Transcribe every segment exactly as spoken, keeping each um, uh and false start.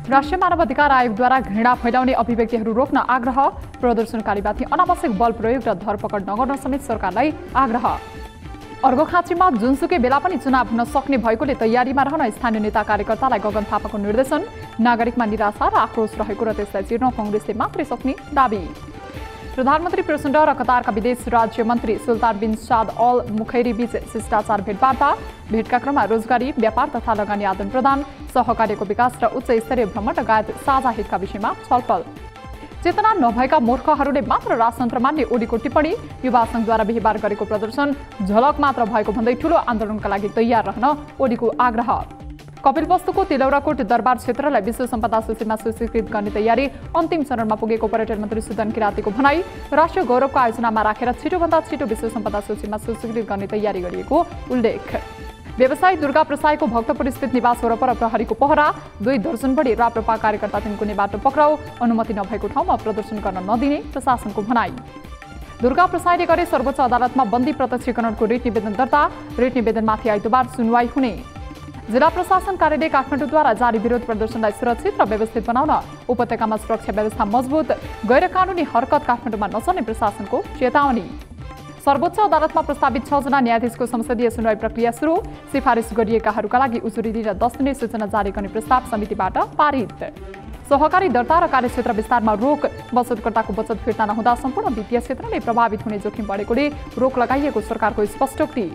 राष्ट्रिय मानवाधिकार आयोगद्वारा घृणा फैलाउने अभिव्यक्तिहरू रोक्न आग्रह, प्रदर्शनकारीमाथि अनावश्यक बल प्रयोग र धरपकड नगर्न समेत सरकारलाई आग्रह। अर्घाखाँचीमा जुनसुकै बेला पनि चुनाव हुन सक्ने भएकोले तयारीमा रहन स्थानीय नेता कार्यकर्तालाई गगन थापाको निर्देशन। नागरिकमा निराशा र आक्रोश रहेको र त्यसलाई चिर्न कांग्रेसले मात्रै सक्ने दाबी। प्रधानमन्त्री प्रचण्ड र कतारका विदेश राज्य मन्त्री सुल्तान बिन साद अल मुखैरी बीच शिष्टाचार भेटवार्ता। भेटका क्रममा रोजगारी, व्यापार तथा लगानी आदान प्रदान, सहकार्यको विकास र उच्च स्तरीय भ्रमण लगायत साझा हितका विषयमा छलफल। चेतना नभएका मूर्खहरूले मात्र राजतन्त्र मान्ने ओलीको टिप्पणी। युवा संघद्वारा बिहिबार गरेको प्रदर्शन झलक मात्र भएको भन्दै ठूलो आन्दोलनका लागि तयार रहन ओलीको आग्रह। कपिलवस्तुको तिलौराकोट दरबार क्षेत्रलाई विश्व सम्पदा सूचीमा सूचीकृत गर्ने तयारी अन्तिम चरणमा पुगेको पर्यटन मन्त्री सुदन किरातीको भनाई। राष्ट्रिय गौरवको आयोजनामा राखेर छिटोभन्दा छिटो विश्व सम्पदा सूचीमा सूचीकृत गर्ने तयारी गरिएको उल्लेख। व्यवसायी दुर्गा प्रसाईको भक्तपुर स्थित निवास वरपर प्रहरीको पहरा। दुई दर्जन बढी राप्रपा कार्यकर्ता तिनकुने बाटो पक्राउ। अनुमति नभएको ठाउँमा प्रदर्शन गर्न नदिने प्रशासनको भनाई। दुर्गा प्रसाईले गरे सर्वोच्च अदालतमा बन्दी प्रत्यक्षीकरणको रिट निवेदन दर्ता। रिट निवेदनमाथि आइतबार सुनवाई हुने। जिल्ला प्रशासन कार्यालय काठमाडौँद्वारा जारी विरोध प्रदर्शनलाई सुरक्षित र व्यवस्थित बनाउन उपत्यकामा सुरक्षा व्यवस्था मजबुत। गैर कानुनी हरकत काठमाडौँमा नचल्ने प्रशासनको चेतावनी। सर्वोच्च अदालतमा प्रस्तावित छ जना न्यायाधीशको संसदीय सुनवाई प्रक्रिया सुरु। सिफारिस गरिएकाहरूका लागि उजुरी दिन दस दिने सूचना जारी गर्ने प्रस्ताव समितिबाट पारित। सहकारी दर्ता र कार्यक्षेत्र विस्तारमा रोक। बचतकर्ताको बचत फिर्ता नहुँदा सम्पूर्ण वित्तीय क्षेत्रले प्रभावित हुने जोखिम बढेकोले रोक लगाइएको सरकारको स्पष्टोक्ति।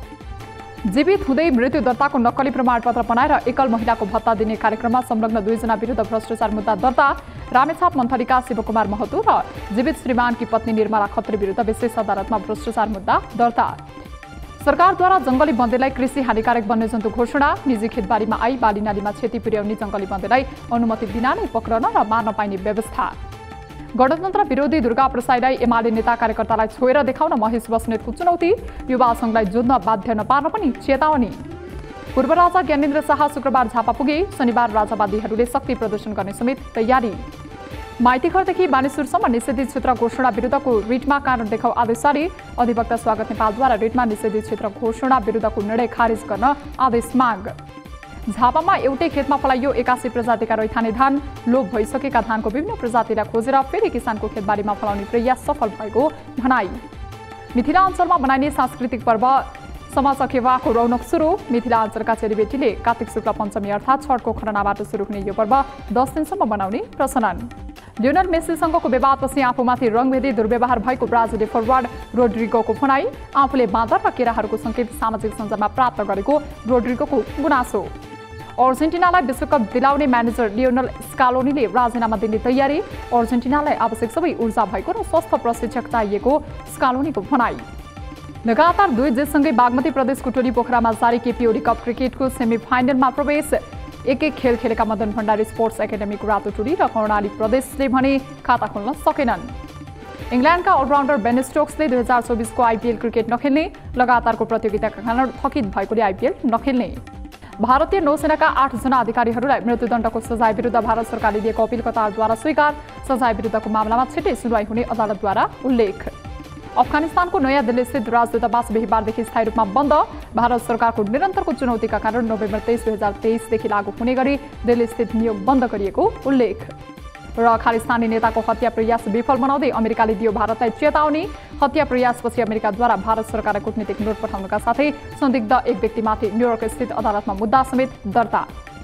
जीवित हुँदै मृत्यु दर्ताको नक्कली प्रमाणपत्र बनाएर एकल महिलाको भत्ता दिने कार्यक्रममा संलग्न दुईजना विरुद्ध भ्रष्टाचार मुद्दा दर्ता। रामेछाप मन्थलीका शिवकुमार महतो र जीवित श्रीमानकी पत्नी निर्मला खत्री विरुद्ध विशेष अदालतमा भ्रष्टाचार मुद्दा दर्ता। सरकारद्वारा जंगली बन्देलाई कृषि हानिकारक वन्यजन्तु घोषणा। निजी खेतबारीमा आई बाली नालीमा क्षति पुर्याउने जंगली बन्देलाई अनुमति बिना नै पक्रन र मार्न पाइने व्यवस्था। गणतन्त्र विरोधी दुर्गा प्रसाईलाई एमाले नेता कार्यकर्तालाई छोएर देखाउन महेश बस्नेतको चुनौती। युवा संघलाई जोड्न बाध्य नपार्न पनि चेतावनी। पूर्व राजा ज्ञानेन्द्र शाह शुक्रबार झापा पुगे। शनिबार राजावादीहरूले शक्ति प्रदर्शन गर्ने समेत तयारी। माइतीघरदेखि बानेश्वरसम्म निषेधित क्षेत्र घोषणा विरुद्धको रिटमा कारण देखाउ आदेश जारी। अधिवक्ता स्वागत नेपालद्वारा रिटमा निषेधित क्षेत्र घोषणा विरुद्धको निर्णय खारिज गर्न आदेश माग। झापामा एउटै खेतमा फलाइयो एकासी प्रजातिका रैथाने धान। लोप भइसकेका धानको विभिन्न प्रजातिलाई खोजेर फेरि किसानको खेतबारीमा फलाउने प्रयास सफल भएको भनाई। मिथिला अञ्चलमा मनाइने सांस्कृतिक पर्व समाचकेवाको रौनक सुरु। मिथिला अञ्चलका चेलीबेटीले कार्तिक शुक्ल पञ्चमी अर्थात् छठको खरनाबाट सुरु हुने यो पर्व दस दिनसम्म मनाउने प्रचलन। लियोनल मेसीसँगको विवादपछि आफूमाथि रङभेदी दुर्व्यवहार भएको ब्राजिलले फरवार्ड रोड्रिगोको भनाई। आफूले बाँदर र केराहरूको सङ्केत सामाजिक सञ्जालमा प्राप्त गरेको रोड्रिगोको गुनासो। अर्जेन्टिनालाई विश्वकप दिलाउने म्यानेजर लियोनल स्कालोनीले राजीनामा दिने तयारी। अर्जेन्टिनालाई आवश्यक सबै ऊर्जा भएको र स्वस्थ प्रशिक्षक चाहिएको स्कालोनीको भनाई। लगातार दुई जितसँगै बागमती प्रदेशको टोली पोखरामा जारी केपी ओली कप क्रिकेटको सेमी फाइनलमा प्रवेश। एक एक खेल खेलेका मदन भण्डारी स्पोर्ट्स एकाडेमीको रातो टोली र कर्णाली प्रदेशले भने खाता खोल्न सकेनन्। इङ्ल्यान्डका अलराउन्डर बेन स्टोक्सले दुई हजार चौबिसको आइपिएल क्रिकेट नखेल्ने। लगातारको प्रतियोगिताका कारण थकित भएकोले आइपिएल नखेल्ने। भारतीय नौसेनाका आठ जना अधिकारीहरूलाई मृत्युदण्डको सजाय विरुद्ध भारत सरकारले दिएको अपिल कतारद्वारा स्वीकार। सजाय विरुद्धको मामलामा छिटै सुनवाई हुने अदालतद्वारा उल्लेख। अफगानिस्तानको नयाँ दिल्ली स्थित राजदूतावास बिहिबारदेखि स्थायी रूपमा बन्द। भारत सरकारको निरन्तरको चुनौतीका कारण नोभेम्बर तेइस दुई हजार तेइसदेखि लागू हुने गरी दिल्ली स्थित नियोग बन्द गरिएको उल्लेख। र खालिस्तानी नेताको हत्या प्रयास विफल बनाउँदै अमेरिकाले दियो भारतलाई चेतावनी। हत्या प्रयासपछि अमेरिकाद्वारा भारत सरकारलाई कूटनीतिक नोट पठाउनुका साथै संदिग्ध एक व्यक्तिमाथि न्युयोर्क स्थित अदालतमा मुद्दा समेत दर्ता।